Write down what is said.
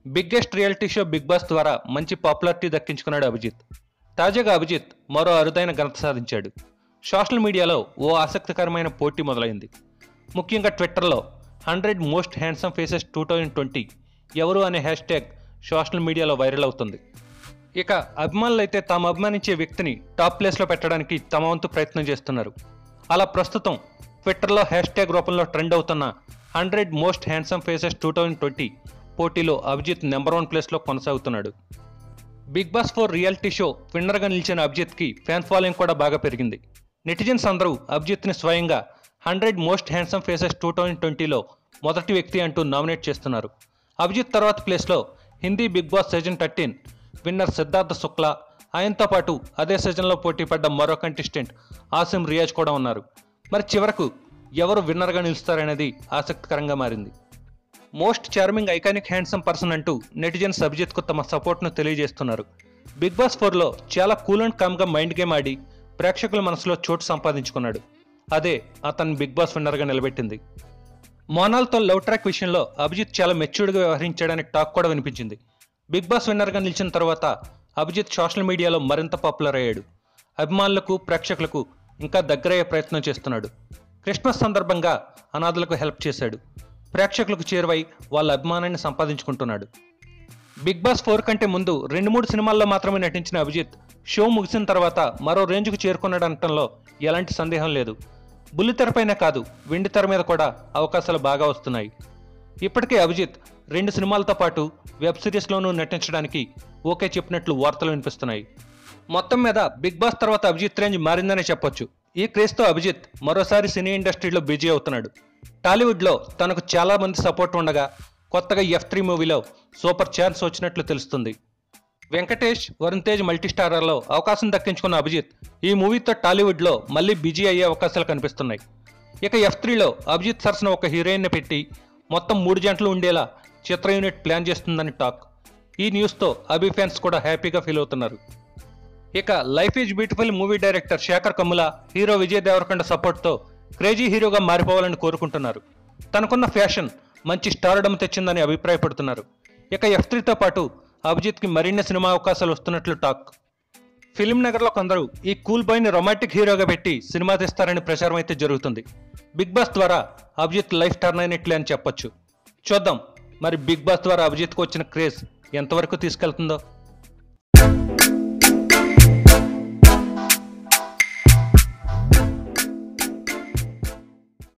Biggest reality show Bigg Boss ద్వారా మంచి popularity దక్కించుకున్నాడు Abhijit. తాజాగా అభిజిత్ మరో అరుదైన ఘనత సాధించాడు. సోషల్ మీడియాలో ఓ ఆసక్తికరమైన పోటీ మొదలైంది. ముఖ్యంగా ట్విట్టర్లో 100 మోస్ట్ హ్యాండ్సమ్ ఫేసెస్ 2020 ఎవరు అనే హ్యాష్ ట్యాగ్ సోషల్ మీడియాలో వైరల్ అవుతుంది. ఇక అభిమానులైతే తాము అభిమానించే వ్యక్తిని టాప్ ప్లేస్లో పెట్టడానికి తమ వంతు ప్రయత్నం చేస్తున్నారు. అలా ప్రస్తుతం ట్విట్టర్లో హ్యాష్ ట్యాగ్ రూపంలో ట్రెండ్ అవుతున్న 100 మోస్ట్ హ్యాండ్సమ్ ఫేసెస్ 2020 పోటీలో అభిజిత్ నెంబర్ 1 ప్లేస్లో కొనసాగుతున్నాడు. బిగ్ బాస్ 4 రియాలిటీ షో విన్నర్గా నిలిచిన అభిజిత్కి ఫ్యాన్ ఫాలోయింగ్ కూడా బాగా పెరిగింది. నెటిజన్స్ అందరూ అభిజిత్ని స్వయంగా 100 మోస్ట్ హ్యాండ్సమ్ ఫేసెస్ 2020లో మొదటి వ్యక్తి అంటూ నామినేట్ చేస్తున్నారు. అభిజిత్ తర్వాత ప్లేస్లో Hindi Bigg Boss season 13 winner Siddharth Shukla, ఆయనతో పాటు అదే సీజన్లో పోటీ పడ్డ మరో కంటెస్టెంట్ ఆసిమ్ రియాజ్ కూడా ఉన్నారు. మరి చివరకు ఎవరు విన్నర్గా నిలుస్తారనేది ఆసక్తికరంగా మారింది. Most charming iconic handsome person అంటూ నెటిజన్స్ అభిజిత్కు తమ సపోర్ట్ను తెలియజేస్తున్నారు. బిగ్ బాస్ 4లో చాలా కూల్ అండ్ కామ్గా మైండ్ గేమ్ ఆడి ప్రేక్షకుల మనసులో చోటు సంపాదించుకున్నాడు. అదే అతన్ని బిగ్ బాస్ విన్నర్గా నిలబెట్టింది. మోనాల్తో లవ్ ట్రాక్ విషయంలో అభిజిత్ చాలా మెచ్యూర్డ్గా వ్యవహరించాడని టాక్ కూడా వినిపించింది. బిగ్ బాస్ విన్నర్గా నిలిచిన తర్వాత అభిజిత్ సోషల్ మీడియాలో మరింత పాపులర్ అయ్యాడు. అభిమానులకు ప్రేక్షకులకు ఇంకా దగ్గరయ్యే ప్రయత్నం చేస్తున్నాడు. క్రిస్మస్ సందర్భంగా అనాథలకు హెల్ప్ చేశాడు. ప్రేక్షకులకు చేరువై వాళ్ళ అభిమానాన్ని సంపాదించుకుంటున్నాడు. బిగ్ బాస్ 4 కంటే ముందు 2-3 సినిమాల్లో మాత్రమే నటించిన అభిజిత్ షో ముగిసిన తర్వాత మరో రేంజ్కు చేరుకున్నాడనటంలో ఎలాంటి సందేహం లేదు. బుల్లితెరపైనే కాదు, వెండి తెర మీద కూడా అవకాశాలు బాగా వస్తున్నాయి. ఇప్పటికే అభిజిత్ 2 సినిమాలతో పాటు వెబ్ సిరీస్లోనూ నటించడానికి ఓకే చెప్పినట్లు వార్తలు వినిపిస్తున్నాయి. మొత్తం మీద బిగ్ బాస్ తర్వాత అభిజిత్ రేంజ్ మారిందనే చెప్పొచ్చు. ఈ క్రేజ్తో అభిజిత్ మరోసారి సినీ ఇండస్ట్రీలో బిజీ అవుతున్నాడు. టాలీవుడ్లో తనకు చాలా మంది సపోర్ట్ ఉండగా కొత్తగా F3 మూవీలో సూపర్ ఛాన్స్ వచ్చినట్లు తెలుస్తుంది. వెంకటేష్, వరుణ్ తేజ్ మల్టీస్టారర్లో అవకాశం దక్కించుకున్న అభిజిత్ ఈ మూవీతో టాలీవుడ్లో మళ్ళీ బిజీ అయ్యే అవకాశాలు కనిపిస్తున్నాయి. ఇక F3లో అభిజిత్ సరసన ఒక హీరోయిన్ని పెట్టి మొత్తం 3 జంటలు ఉండేలా చిత్ర యూనిట్ ప్లాన్ చేస్తుందని టాక్. ఈ న్యూస్తో అభి ఫ్యాన్స్ కూడా హ్యాపీగా ఫీల్ అవుతున్నారు. ఇక life is beautiful movie director Sekhar Kammula, hero Vijay Devarakonda సపోర్ట్తో క్రేజీ హీరోగా మారిపోవాలని కోరుకుంటున్నారు. తనకున్న ఫ్యాషన్ మంచి స్టార్డమ్ తెచ్చిందని అభిప్రాయపడుతున్నారు. ఇక F3తో పాటు అభిజిత్కి మరిన్ని సినిమా అవకాశాలు వస్తున్నట్లు టాక్. ఫిలిం నగర్లో కొందరు ఈ కూల్ బాయ్ని రొమాంటిక్ హీరోగా పెట్టి సినిమా తీస్తారని ప్రచారం అయితే జరుగుతుంది. బిగ్ బాస్ ద్వారా అభిజిత్ లైఫ్ టర్న్ అయినట్లే అని చెప్పొచ్చు. చూద్దాం మరి బిగ్ బాస్ ద్వారా అభిజిత్కు వచ్చిన క్రేజ్ ఎంతవరకు తీసుకెళ్తుందో.